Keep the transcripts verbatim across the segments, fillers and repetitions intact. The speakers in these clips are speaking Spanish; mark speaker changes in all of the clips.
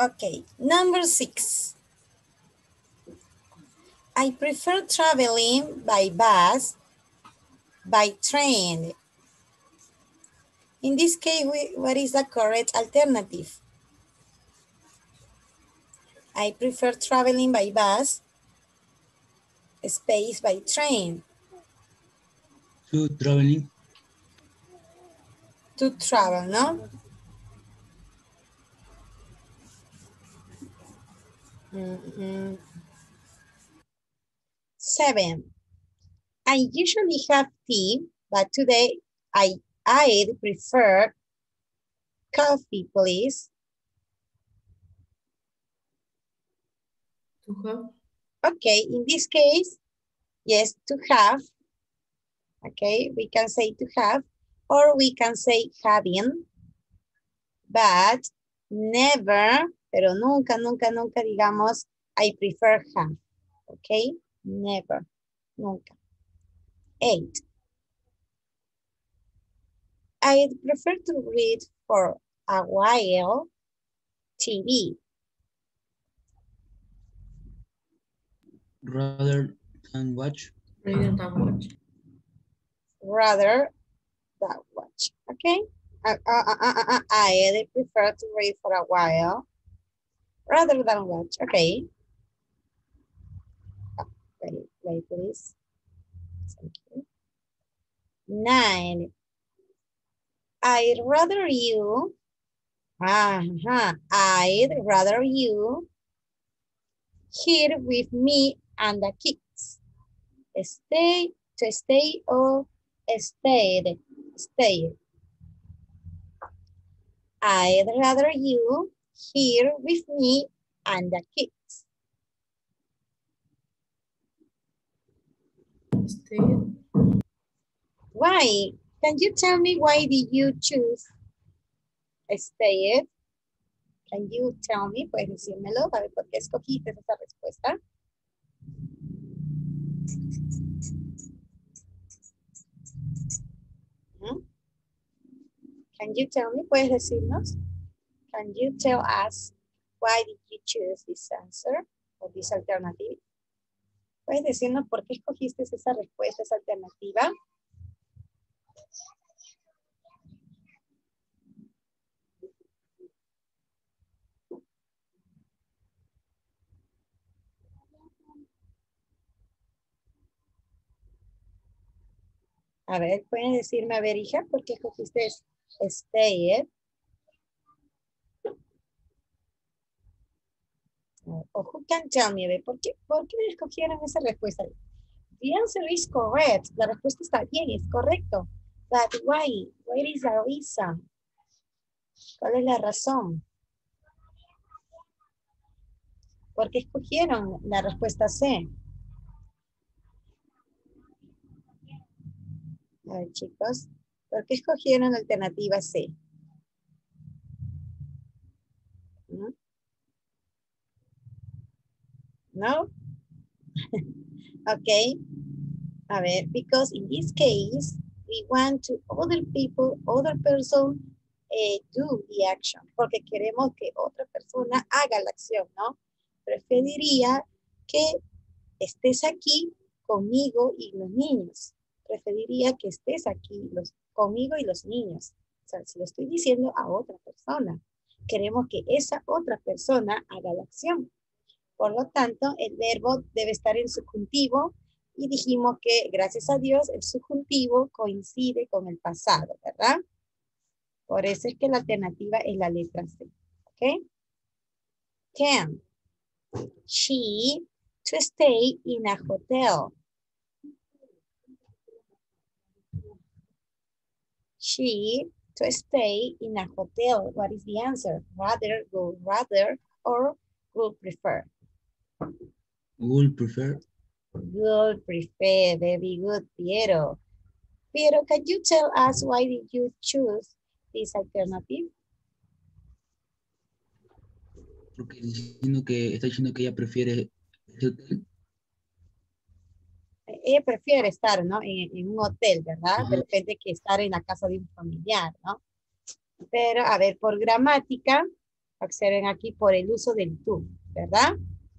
Speaker 1: Okay, number six. I prefer traveling by bus, by train. In this case, we, what is the correct alternative? I prefer traveling by bus, space by train.
Speaker 2: To traveling.
Speaker 1: To travel, no? Mm-hmm. Seven. I usually have tea, but today I I'd prefer coffee, please.
Speaker 3: To have.
Speaker 1: Okay, in this case, yes, to have. Okay, we can say to have, or we can say having, but never, pero nunca, nunca, nunca digamos I prefer have. Okay, never, nunca. Eight. I'd prefer to read for a while T V.
Speaker 2: Rather than watch.
Speaker 3: Rather than watch.
Speaker 1: Rather than watch. Okay. Uh, uh, uh, uh, uh, I prefer to read for a while rather than watch. Okay. Oh, wait, wait, please. Thank you. Nine. I'd rather you. Uh-huh. I'd rather you here with me and the kids. Stay to stay or stayed. Stay. I'd rather you here with me and the kids.
Speaker 3: Stay.
Speaker 1: Why? Can you tell me why did you choose stay? Can you tell me? Puedes decírmelo, a ver por qué escogiste esa respuesta. ¿Mm? Can you tell me? ¿Puedes decirnos? Can you tell us why did you choose this answer or this alternative? ¿Puedes decirnos por qué escogiste esa respuesta, esa alternativa? A ver, ¿pueden decirme, a ver, hija, por qué escogiste stay? Eh? O who can tell me, a ver, ¿por qué, ¿por qué escogieron esa respuesta? The answer is correct. La respuesta está bien, es correcto. But why? What is the reason? ¿Cuál es la razón? ¿Por qué escogieron la respuesta C? A ver, chicos, ¿por qué escogieron la alternativa C? ¿No? ¿No? Okay. A ver, because in this case, we want to other people, other person eh, do the action. Porque queremos que otra persona haga la acción, ¿no? Preferiría que estés aquí conmigo y los niños. Preferiría que estés aquí los, conmigo y los niños. O sea, si lo estoy diciendo a otra persona. Queremos que esa otra persona haga la acción. Por lo tanto, el verbo debe estar en subjuntivo y dijimos que, gracias a Dios, el subjuntivo coincide con el pasado, ¿verdad? Por eso es que la alternativa es la letra C. ¿Ok? Ten. She to stay in a hotel. She to stay in a hotel. What is the answer? Rather, would rather, or would prefer?
Speaker 2: Would prefer.
Speaker 1: Good, prefer. Very good, Piero. Piero, can you tell us why did you choose this alternative?
Speaker 2: Porque diciendo que está diciendo que ella prefiere este hotel.
Speaker 1: Ella prefiere estar, ¿no? En, en un hotel, ¿verdad?
Speaker 2: Ajá.
Speaker 1: De repente que estar en la casa de un familiar, ¿no? Pero, a ver, por gramática, Observen aquí por el uso del tú, ¿verdad?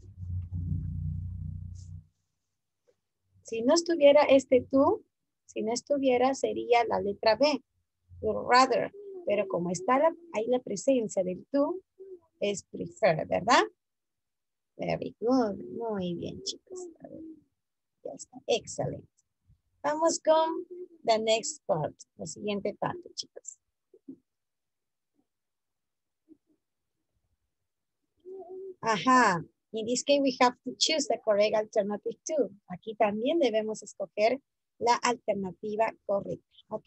Speaker 1: Si no estuviera este tú, si no estuviera sería la letra B, would rather. Pero como está la, ahí la presencia del tú, es prefer, ¿verdad? Very good. Muy bien, chicos. A ver, ya está. Excelente. Vamos con the next part, la siguiente parte, chicos. Ajá. In this case, we have to choose the correct alternative too. Aquí también debemos escoger la alternativa correcta, ¿ok?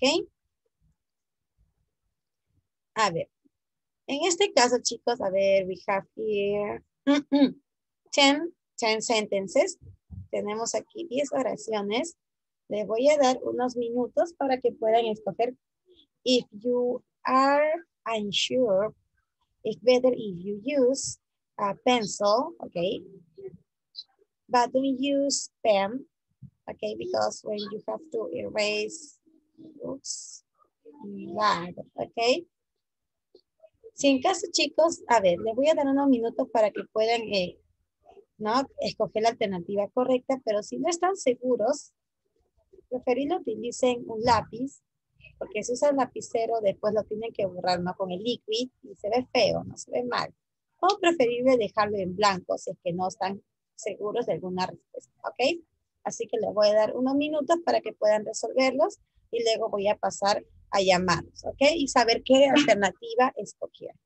Speaker 1: A ver, en este caso, chicos, a ver, we have here ten, ten sentences. Tenemos aquí diez oraciones. Les voy a dar unos minutos para que puedan escoger. If you are unsure, it's better if you use a pencil, okay? But don't use pen, okay? Because when you have to erase, oops, bad, okay? Si en caso, chicos, a ver, les voy a dar unos minutos para que puedan, eh, ¿no? Escoger la alternativa correcta, pero si no están seguros, preferible utilicen un lápiz, porque si usan lapicero, después lo tienen que borrar, ¿no? Con el liquid, y se ve feo, no se ve mal. O preferible dejarlo en blanco, si es que no están seguros de alguna respuesta, ¿ok? Así que les voy a dar unos minutos para que puedan resolverlos, y luego voy a pasar a llamarlos, ¿ok? Y saber qué alternativa escogieron.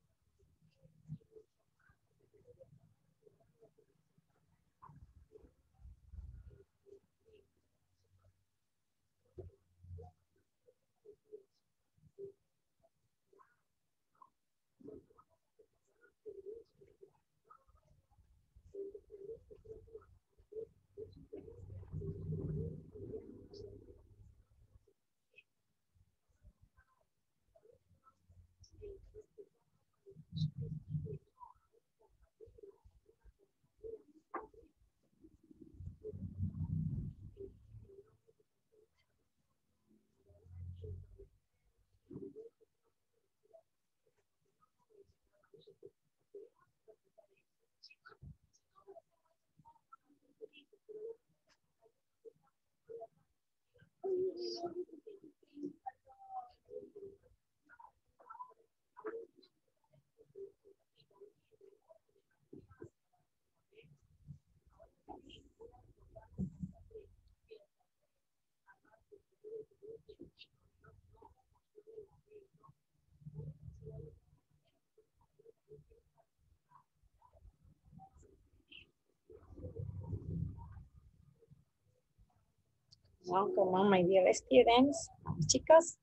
Speaker 1: Well, come on, my dear students. Vamos, chicos.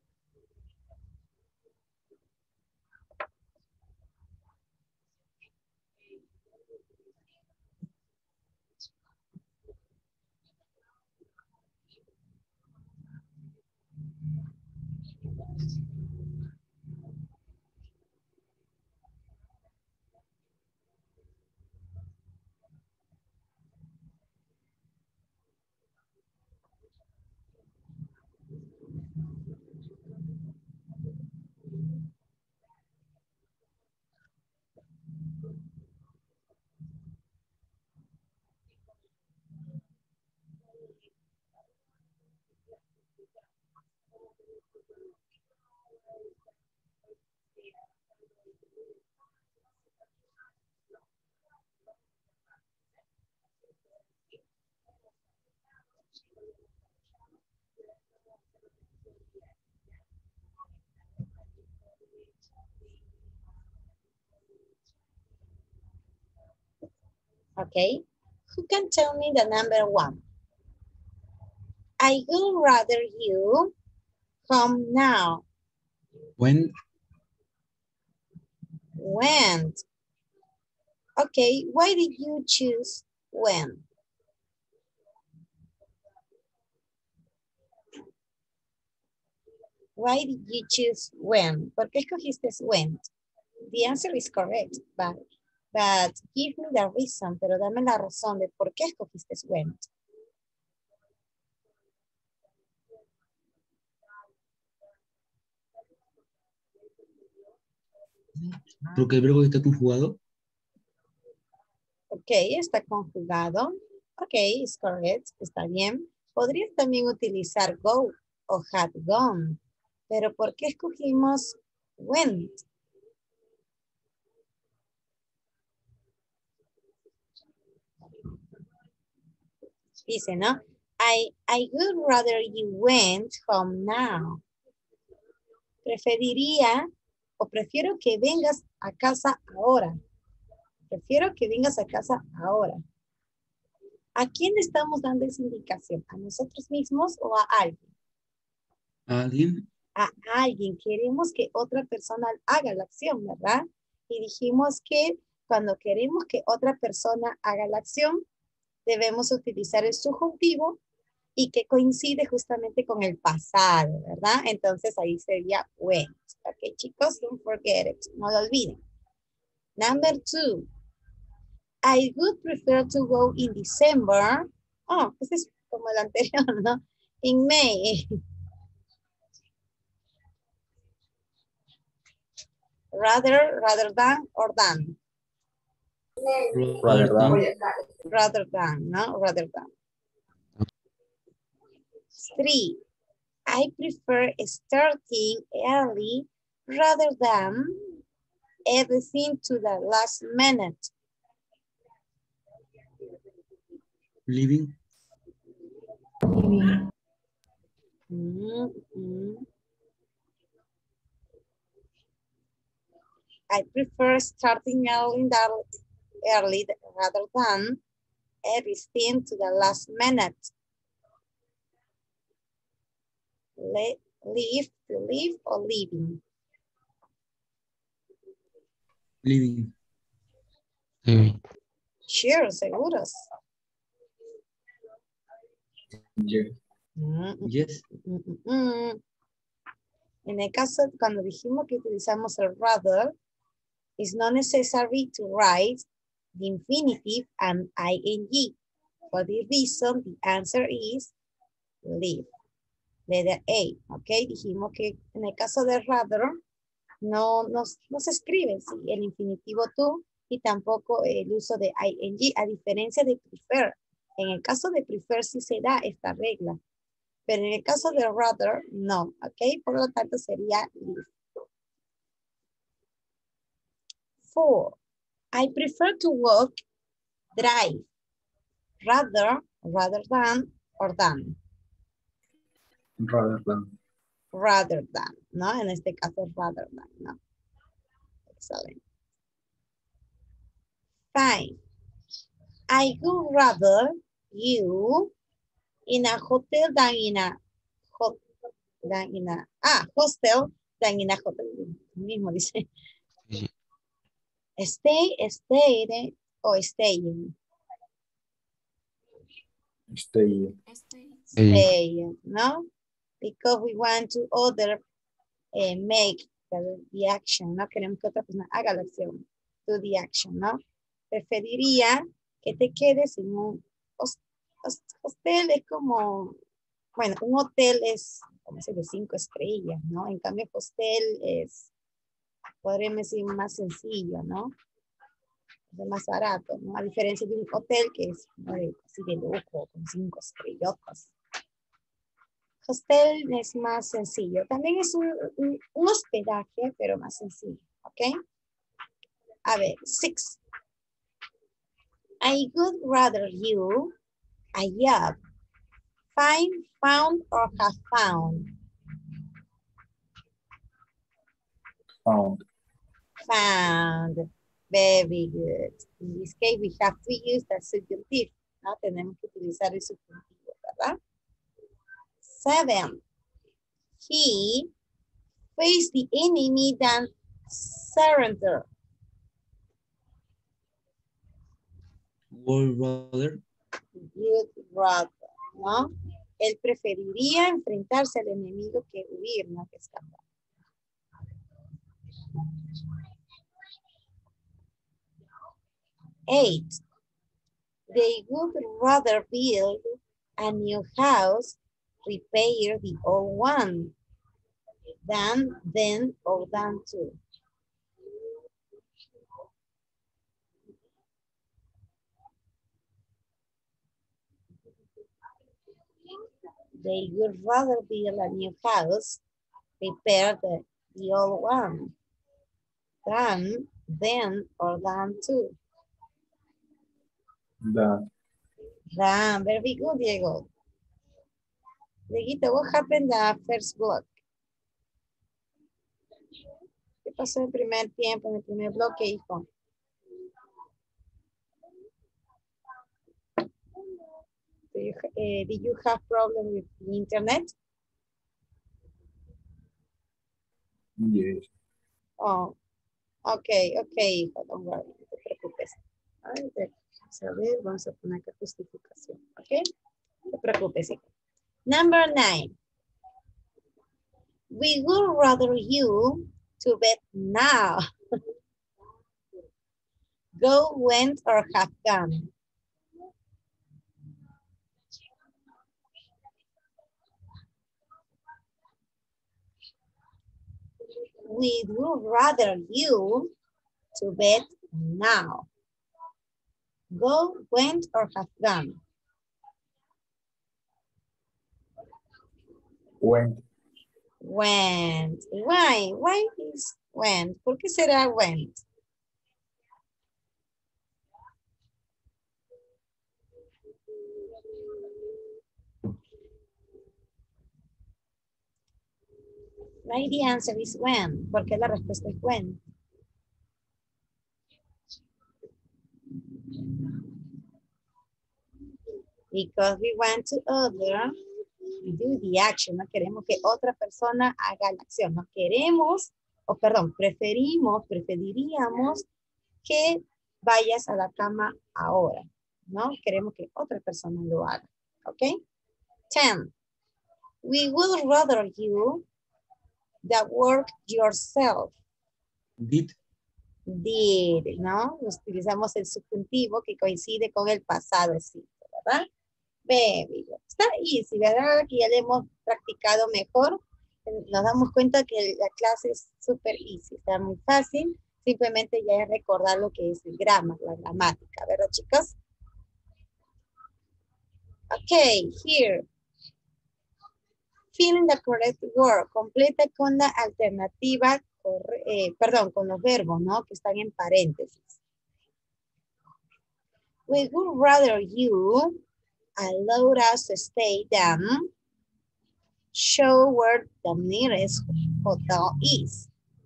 Speaker 1: Okay. Who can tell me the number one? I would rather you come now.
Speaker 2: When?
Speaker 1: When? Okay, why did you choose when? Why did you choose when? ¿Por qué escogiste went? The answer is correct, but, but give me the reason, pero dame la razón de por qué escogiste went.
Speaker 2: Porque el verbo está conjugado.
Speaker 1: Ok, está conjugado. Ok, es correct, está bien. Podrías también utilizar go o had gone. Pero ¿por qué escogimos went? Dice, ¿no? I, I would rather you went home now. Preferiría o prefiero que vengas a casa ahora. Prefiero que vengas a casa ahora. ¿A quién le estamos dando esa indicación? ¿A nosotros mismos o a alguien?
Speaker 2: ¿A alguien?
Speaker 1: A alguien. Queremos que otra persona haga la acción, ¿verdad? Y dijimos que cuando queremos que otra persona haga la acción, debemos utilizar el subjuntivo y que coincide justamente con el pasado, ¿verdad? Entonces ahí sería went. Ok, chicos, don't forget it. No lo olviden. Number two. I would prefer to go in December. Oh, este es como el anterior, ¿no? In May. Rather, rather than, or than.
Speaker 2: Rather than.
Speaker 1: Rather than, no? Rather than. Three. I prefer starting early rather than everything to the last minute.
Speaker 2: Living.
Speaker 1: Mm -hmm. I prefer starting early, early rather than everything to the last minute. Le leave, to leave, or leaving?
Speaker 2: Living.
Speaker 3: Living.
Speaker 1: Sure, seguros.
Speaker 2: Yes.
Speaker 1: Mm,
Speaker 2: Yes.
Speaker 1: mm, mm, mm. En el caso, cuando dijimos que utilizamos el rather, it's not necessary to write the infinitive and ing. For this reason, the answer is live. Letter A, ¿ok? Dijimos que en el caso de rather, no, no, no se escribe ¿sí? El infinitivo to y tampoco el uso de ing, a diferencia de prefer. En el caso de prefer sí se da esta regla, pero en el caso de rather, no, ¿ok? Por lo tanto sería live. Four, I prefer to walk, drive, rather, rather than, or than.
Speaker 2: Rather than.
Speaker 1: Rather than, ¿no? En este caso, rather than, ¿no? Excelente. Five, I would rather you in a hotel than in a hot, than in a ah hostel than in a hotel. Mismo dice.
Speaker 3: Sí.
Speaker 1: Stay, stay o staying.
Speaker 2: Stay.
Speaker 1: Stay, ¿no? Because we want to other uh, make the, the action, ¿no? Queremos que otra persona haga la acción. Do the action, ¿no? Preferiría que te quedes en un hostel, es como, bueno, un hotel es, como se de cinco estrellas, ¿no? En cambio, hostel es, podríamos decir, más sencillo, ¿no? Es más barato, ¿no? A diferencia de un hotel que es ¿no? de, así de lujo, con cinco estrellotas. Hostel es más sencillo. También es un, un, un hospedaje, pero más sencillo, ¿ok? A ver, six. I would rather you a job. Find, found, or have found.
Speaker 2: Found.
Speaker 1: Found. Very good. In this case, we have to use the subjunctive. ¿No? Tenemos que utilizar el subjuntivo, ¿verdad? Seven. He faced the enemy than surrender.
Speaker 2: Would rather.
Speaker 1: Would rather, ¿no? Él preferiría enfrentarse al enemigo que huir, no que escapar. Eight. They would rather build a new house, repair the old one, than then or than to. They would rather build a new house, repair the, the old one, than then or than to.
Speaker 4: Than.
Speaker 1: Than, very good, Diego. Dieguito, what happened the first block? ¿Qué pasó en el primer tiempo, en el primer bloque, hijo? Do you, uh, did you have problem with the internet?
Speaker 4: Yes.
Speaker 1: Oh, okay, okay, hijo, don't worry, no te preocupes. A ver, vamos a ver, vamos a poner acá justificación, ¿ok? No te preocupes, hijo. Number nine. We would rather you to bed now. Go, went, or have gone. We would rather you to bed now. Go, went, or have gone.
Speaker 4: Went.
Speaker 1: Went. Why? Why is went? ¿Por qué será went? Right, the answer is when. Porque la respuesta es when. Because we want to other do the action. No queremos que otra persona haga la acción. No queremos, o perdón, preferimos, preferiríamos que vayas a la cama ahora. No queremos que otra persona lo haga. ¿Ok? ten. We would rather you that work yourself.
Speaker 2: Did.
Speaker 1: Did, ¿no? Utilizamos el subjuntivo que coincide con el pasado, sí, ¿verdad? Very good. Está easy, ¿verdad? Que ya le hemos practicado mejor. Nos damos cuenta que la clase es súper easy, está muy fácil. Simplemente ya es recordar lo que es el grammar, la gramática, ¿verdad, chicos? Ok, here. Fill in the correct word. Completa con la alternativa, eh, perdón, con los verbos, ¿no? Que están en paréntesis. We would rather you allow us to stay than show where the nearest hotel is.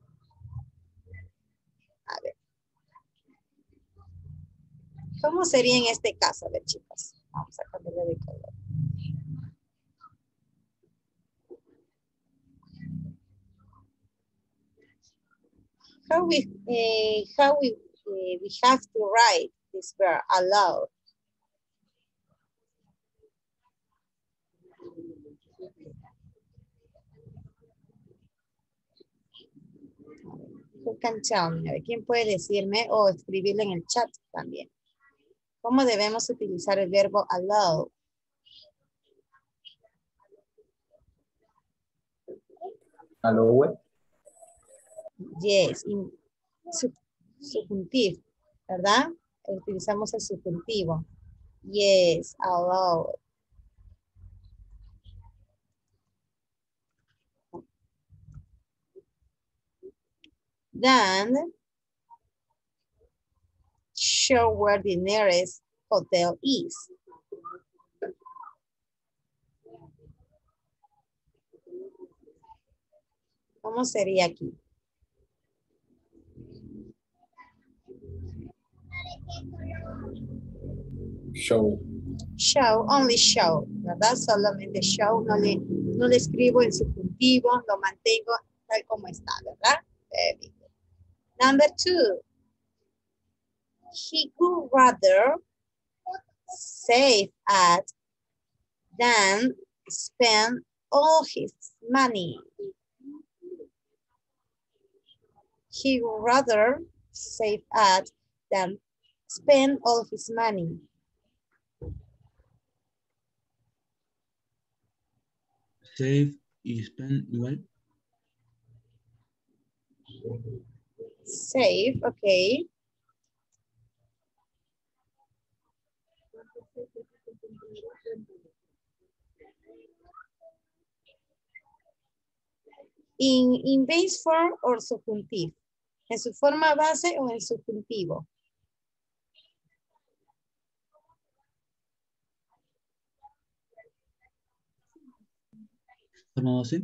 Speaker 1: A ver. ¿Cómo sería en este caso? A ver, chicos. Vamos a cambiarle de color. How we, uh, how we, uh, we have to write this verb, allow. Who can tell me? A ver, ¿quién puede decirme o escribirlo en el chat también? ¿Cómo debemos utilizar el verbo allow?
Speaker 4: Allow.
Speaker 1: Yes, in, sub, subjuntivo, ¿verdad? Utilizamos el subjuntivo. Yes, allow. Then, show where the nearest hotel is. ¿Cómo sería aquí?
Speaker 4: Show.
Speaker 1: Show, only show, ¿verdad? Solamente show, no le, no le escribo el subjuntivo, lo mantengo tal como está, ¿verdad? Very good. Number two, he would rather save at than spend all his money. He would rather save at than spend all his money.
Speaker 2: Save y spend igual.
Speaker 1: Save, okay. In, in base form or subjuntivo. En su forma base o en subjuntivo.
Speaker 2: ¿Forma base?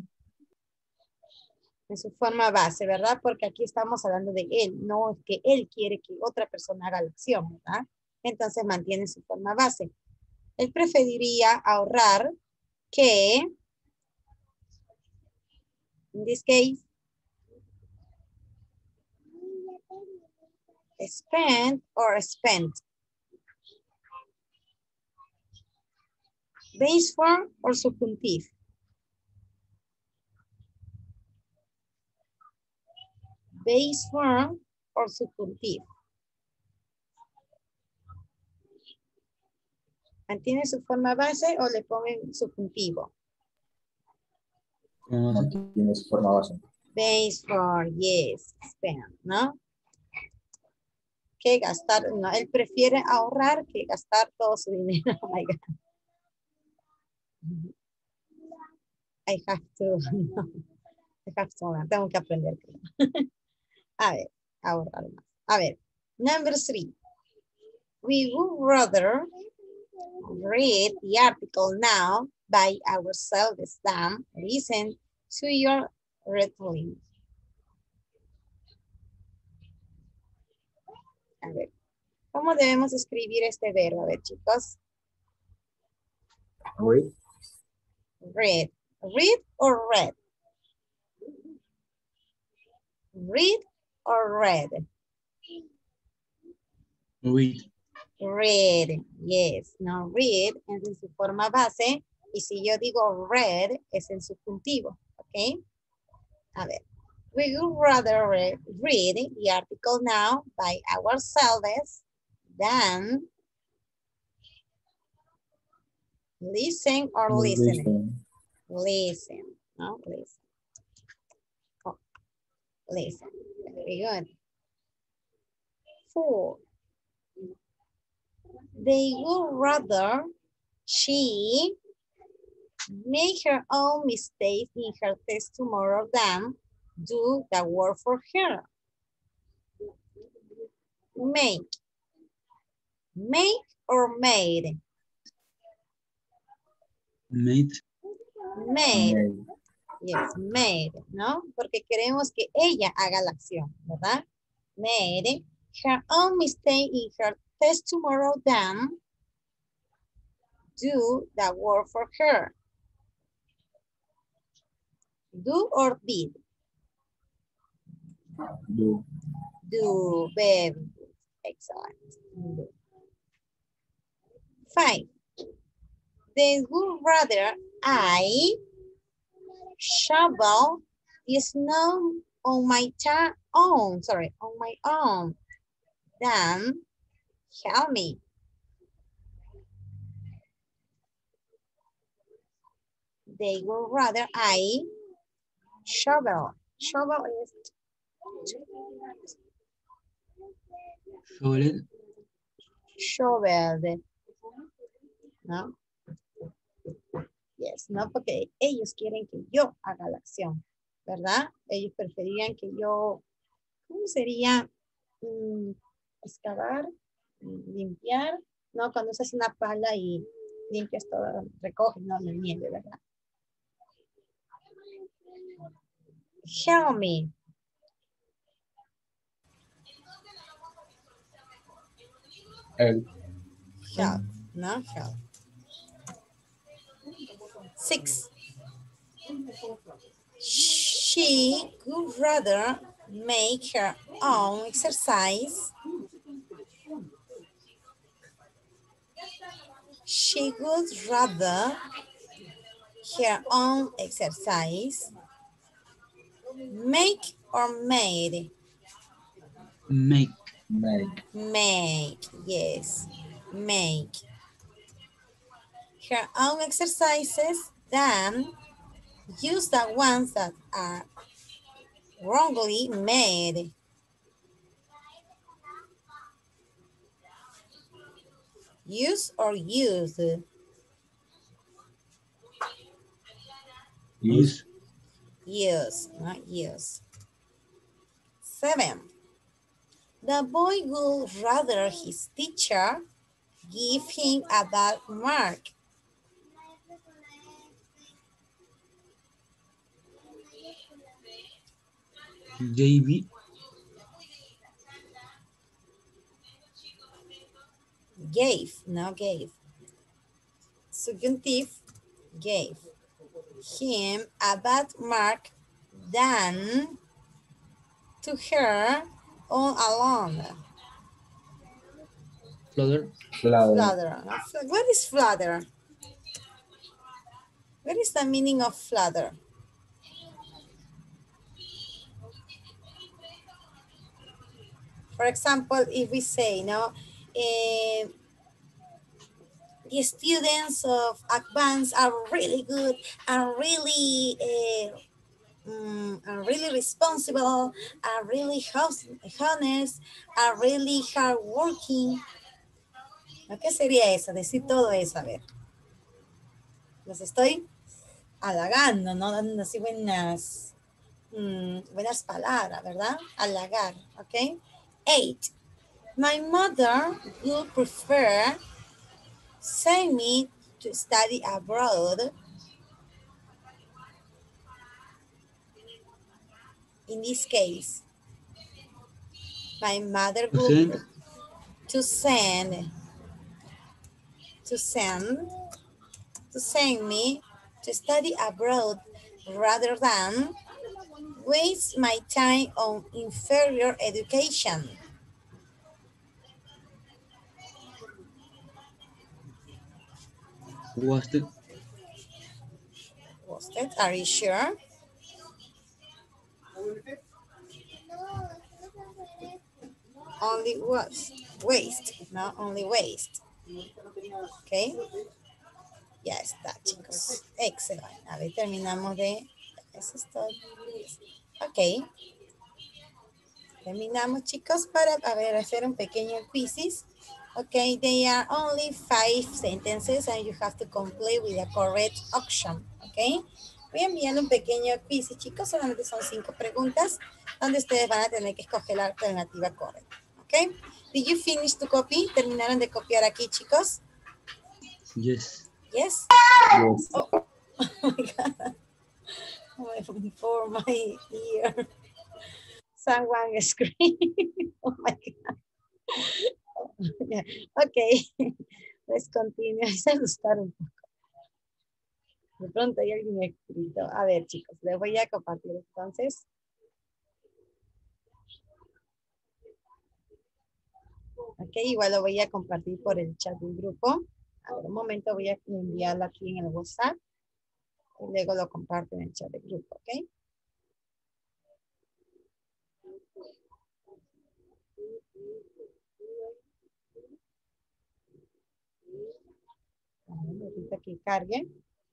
Speaker 1: En su forma base, ¿verdad? Porque aquí estamos hablando de él, no es que él quiere que otra persona haga la acción, ¿verdad? Entonces mantiene su forma base. Él preferiría ahorrar que, in this case, spend or spent. Base form or subjuntive. Base form or subjuntive. ¿Mantiene su forma base o le ponen subjuntivo?
Speaker 2: ¿Forma base?
Speaker 4: No tiene su forma base.
Speaker 1: Base form, yes, spend, ¿no? Que gastar, no, él prefiere ahorrar que gastar todo su dinero. Oh my God. I have to, no, I have to, tengo que aprender. A ver, ahorrar más. A ver, number three. We would rather read the article now by ourselves than listen to your retelling. A ver, ¿cómo debemos escribir este verbo? A ver, chicos.
Speaker 4: Read.
Speaker 1: Read. Read or read? Read or read?
Speaker 2: Read.
Speaker 1: Read, yes, no, read es en su forma base y si yo digo read es en subjuntivo, ¿ok? A ver, we would rather read, read the article now by ourselves than listen or listening. Listen, no, listen. Oh, listen, very good. Four. They would rather she make her own mistakes in her test tomorrow than do the work for her. Make. Make or made?
Speaker 2: Made.
Speaker 1: Made.
Speaker 4: Made.
Speaker 1: Yes, made, ¿no? Porque queremos que ella haga la acción, ¿verdad? Made her own mistake in her test tomorrow than do the work for her. Do or did?
Speaker 4: Do.
Speaker 1: Do, very good. Excellent. Do. Five. They would rather I shovel the snow on my own, sorry, on my own, than help me. They would rather I shovel. Shovel is
Speaker 2: Shovel.
Speaker 1: shoveled, ¿no? Yes, no, porque ellos quieren que yo haga la acción, ¿verdad? Ellos preferirían que yo, ¿cómo sería? Mm, excavar, limpiar, ¿no? Cuando usas una pala y limpias todo, recoges, no, la nieve, ¿verdad? Help me.
Speaker 4: Help.
Speaker 1: Help, no help. Six. She would rather make her own exercise. She would rather her own exercise. Make or made?
Speaker 2: Make.
Speaker 4: Make.
Speaker 1: Make, yes, make. Her own exercises, then use the ones that are wrongly made. Use or use?
Speaker 2: Use.
Speaker 1: use, not use. Seven. The boy would rather his teacher give him a bad mark.
Speaker 2: J B.
Speaker 1: Gave, no gave. Subjunctive, gave him a bad mark than to her all alone.
Speaker 2: Flutter.
Speaker 4: Flutter.
Speaker 1: Flutter. no? Fl- What is flutter? What is the meaning of flutter? For example, if we say, no, eh, the students of advance are really good, are really, uh, um, are really responsible, are really hos- honest, are really hardworking. ¿No? ¿Qué sería eso? Decir todo eso, a ver. Los estoy halagando, ¿no? Dando así buenas, mm, buenas palabras, ¿verdad? Halagar, ¿ok? Eight. My mother would prefer send me to study abroad. In this case, my mother
Speaker 2: To
Speaker 1: would
Speaker 2: send.
Speaker 1: to send to send to send me to study abroad rather than waste my time on inferior education.
Speaker 2: Wasted.
Speaker 1: Wasted, are you sure? Only was waste, not only waste. Okay. Ya está, chicos. Excelente. A ver, terminamos de... Eso es todo. Ok. Terminamos, chicos, para a ver, hacer un pequeño quizzes. Okay, they are only five sentences and you have to complete with the correct option. Okay. Voy a enviar un pequeño quiz, chicos. Solamente son cinco preguntas donde ustedes van a tener que escoger la alternativa correcta. Okay. Did you finish to copy? ¿Terminaron de copiar aquí, chicos?
Speaker 2: Yes.
Speaker 1: Yes.
Speaker 4: Yes.
Speaker 1: Oh, oh my God. For my ear. Someone screamed. Oh my God. Yeah. Okay. Let's continue. Se asustaron un poco. De pronto hay alguien escrito. A ver, chicos, les voy a compartir entonces. Ok, igual lo voy a compartir por el chat del grupo. A ver, un momento voy a enviarlo aquí en el WhatsApp. Y luego lo comparto en el chat del grupo, ¿ok? Ahorita que cargue.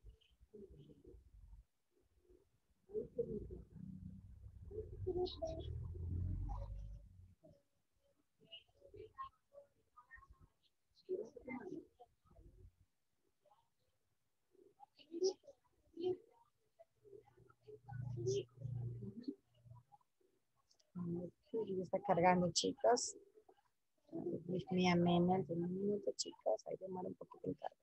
Speaker 1: Ya está cargando, chicos. Give me a minute, un minuto, chicos. Ahí demora un poquito en cargar.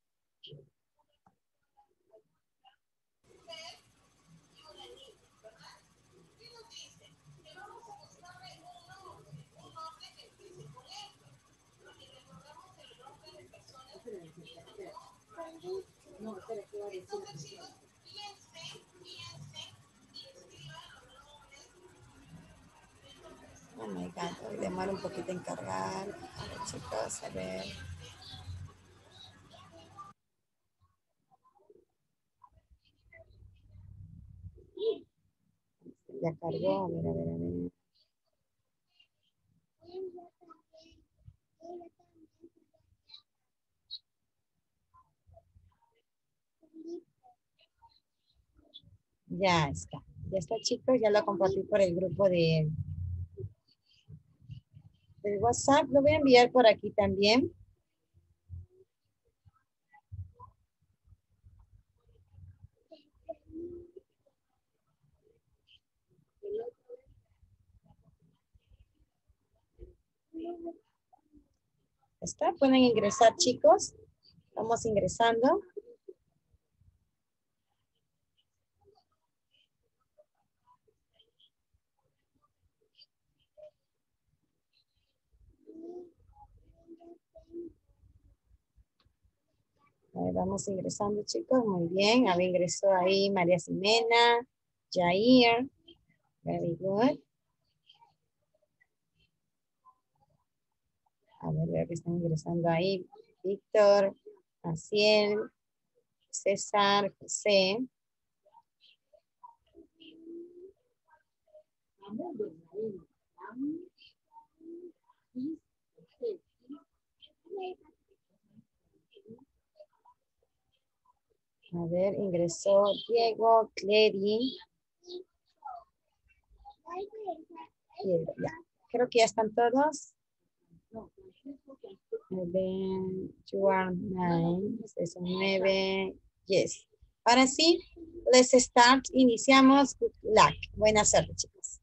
Speaker 1: Oh my God, hoy demora un poquito en cargar. A ver, chicos, a ver. Ya cargó, a ver, a ver, a ver. Ya está. Ya está, chicos. Ya lo compartí por el grupo de del WhatsApp. Lo voy a enviar por aquí también. ¿Está? Pueden ingresar, chicos. Vamos ingresando. Ahí vamos ingresando, chicos. Muy bien. Ahí ingresó ahí María Ximena, Jair. Very good. A ver, veo que están ingresando ahí. Víctor, Maciel, César, José. A ver, ingresó Diego, Clery. Y ya. Creo que ya están todos. Nueve, you are nine, es nueve, yes. Ahora sí, let's start, iniciamos. Good luck. Buena suerte, chicos.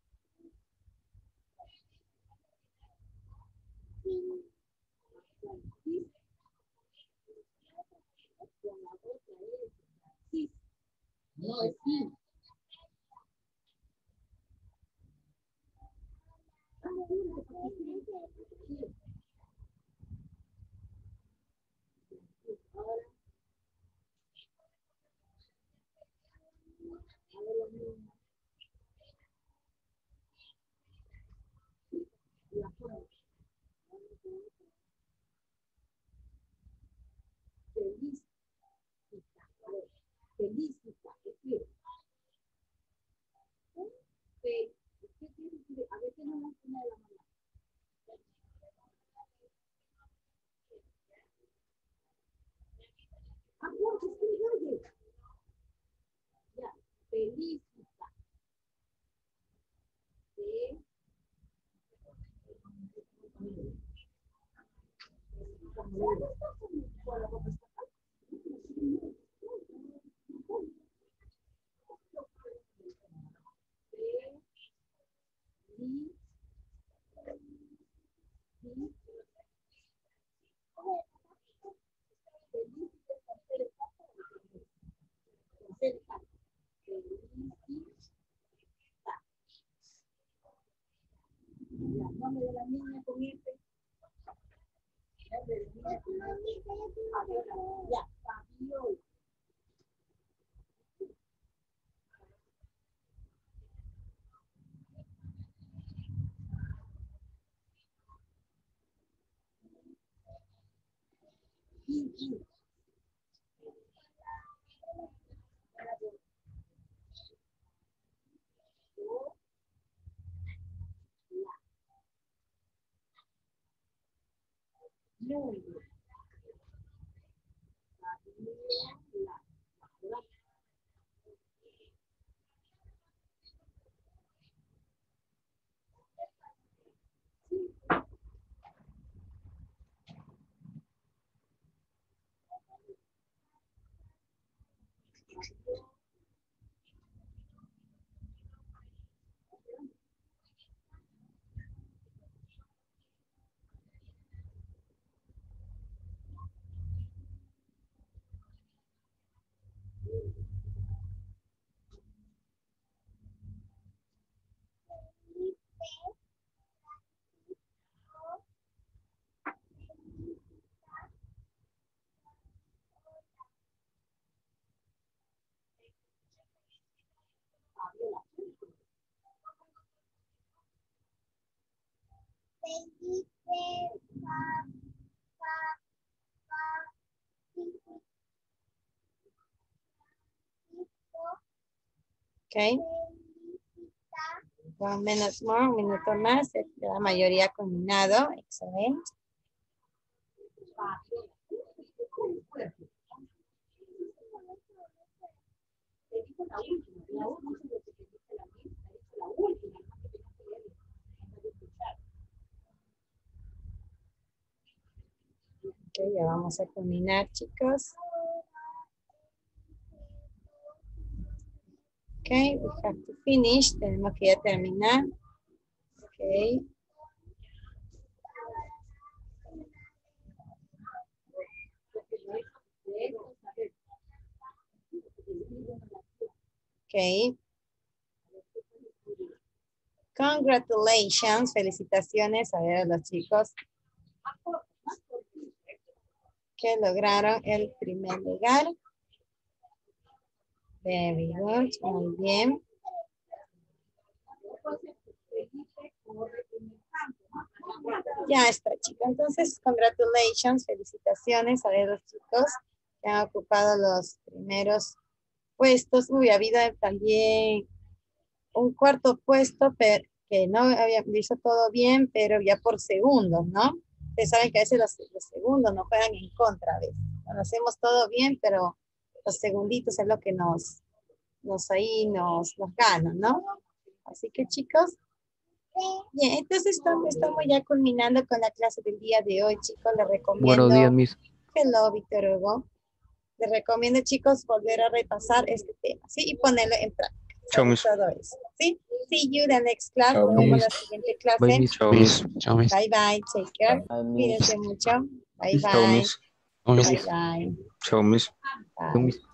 Speaker 1: Okay. One minute more, un minuto más. La mayoría ha culminado. Excelente. Ok, ya vamos a culminar, chicos. Ok, we have to finish. Tenemos que ya terminar. Ok. Ok. Congratulations. Felicitaciones a ver a los chicos que lograron el primer lugar. Very good. Muy bien. Ya está, chicos. Entonces, congratulations. Felicitaciones a ver los chicos que han ocupado los primeros puestos. Uy, ha habido también un cuarto puesto pero que no había hizo todo bien, pero ya por segundos, ¿no? Ustedes saben que a veces los, los segundos nos juegan en contra a veces. Cuando hacemos todo bien, pero los segunditos es lo que nos, nos ahí nos, nos ganan, ¿no? Así que chicos, bien, entonces estamos, estamos ya culminando con la clase del día de hoy, chicos. Les recomiendo.
Speaker 5: Buenos días, Miss.
Speaker 1: Hello, Víctor Hugo. Les recomiendo, chicos, volver a repasar este tema, ¿sí? Y ponerlo en práctica.
Speaker 6: Chao, Miss.
Speaker 1: Todo eso, ¿sí? See you the next class.
Speaker 4: Chao,
Speaker 1: Nos vemos
Speaker 4: Miss.
Speaker 1: la siguiente clase.
Speaker 5: Bye, Miss.
Speaker 6: Chao, Miss.
Speaker 3: Chao, Miss.
Speaker 1: Bye, bye. Take care.
Speaker 4: Chao,
Speaker 1: Cuídense mucho. Bye,
Speaker 6: Chao,
Speaker 1: bye.
Speaker 6: Miss.
Speaker 3: Chao,
Speaker 1: Bye,
Speaker 3: Miss.
Speaker 1: bye.
Speaker 6: Chao, Miss.
Speaker 1: Bye.
Speaker 5: Chao, Miss.